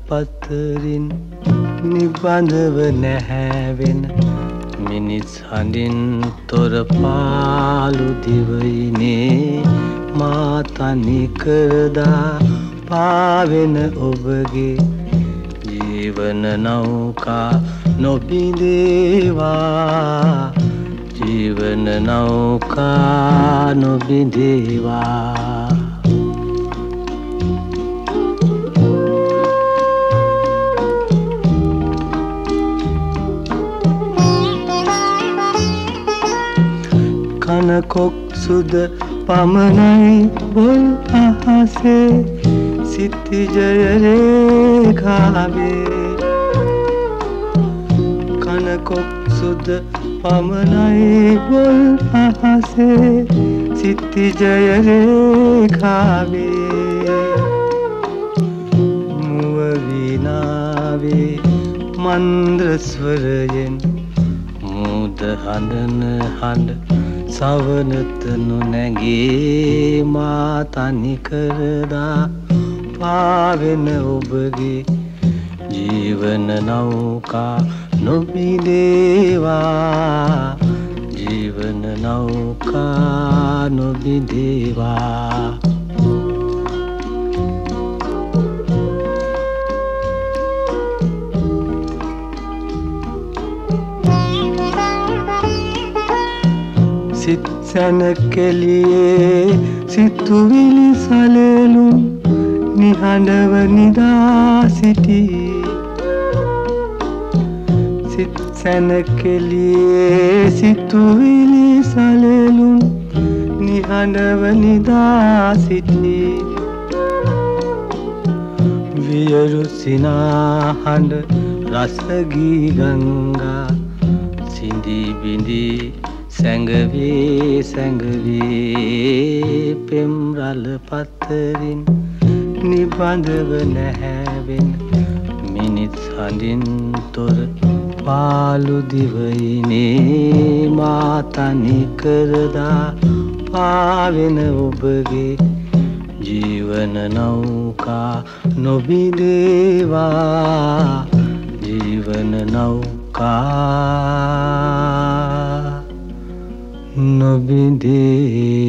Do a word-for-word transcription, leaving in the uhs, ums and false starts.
පතරින් නිබඳව නැහැවෙන මිනිස් හඬින් තොර පාළු දිවයිනේ මා තනි කරදා පාවෙන ඔබගේ ජීවන නෞකා නොබිඳේවා ජීවන නෞකා නොබිඳේවා කනකොක් සුද පමණයි බොල් අහසේ සිතිජය රේඛාවේ කනකොක් සුද පමණයි බොල් අහසේ සිතිජය රේඛාවේ මුව වීණාවේ මන්ද්‍ර ස්වරයෙන් මුද හඬන හඬ සවනත නොනැගේ මා තනි කරදා පාවෙන ඔබගේ ජීවන නෞකා නොබිඳේවා ජීවන නෞකා නොබිඳේවා සිත් සැනකෙළියේ සිතුවිලි සලෙලුම් නිහඬව නිදා සිටී සිත් සැනකෙළියේ සිතුවිලි සලෙලුම් නිහඬව නිදා සිටී වියරු සිනාහඬ රසගී ගංගා සිඳී බිඳී සැඟවී සැඟවී පෙම් රළ පතරින් නිබඳව නැහැවෙන මිනිස් හඬින් තොර පාළු දිවයිනේ මා තනි කරදා පාවෙන ඔබගේ ජීවන නෞකා නොබිඳේවා ජීවන නෞකා නොබිඳේ